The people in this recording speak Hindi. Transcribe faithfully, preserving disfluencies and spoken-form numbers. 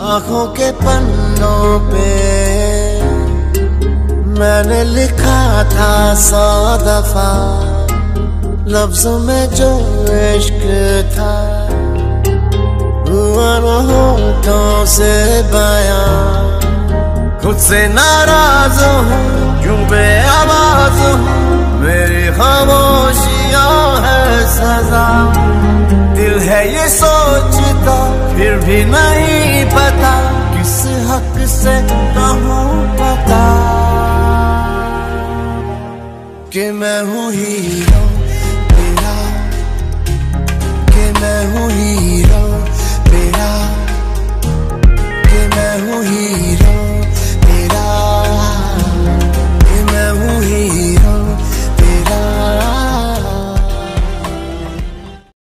आँखों के पन्नों पे मैंने लिखा था सौ दफा, लफ्जों में जो इश्क था हुआ न होठों से बयां। खुद से नाराज हूँ क्यों बेआवाज हूँ, मेरी खामोशियाँ है सजा। दिल है ये सोचता फिर भी नहीं पता, किस हक से कहूँ पता कि मैं हूँ हीरो तेरा, कि मैं हूँ हीरो